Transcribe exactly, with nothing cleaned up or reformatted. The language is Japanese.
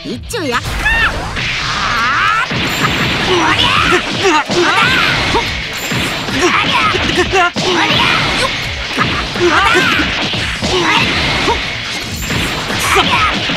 一丁やっか。あーおりゃおだおりゃおりゃおだおりゃ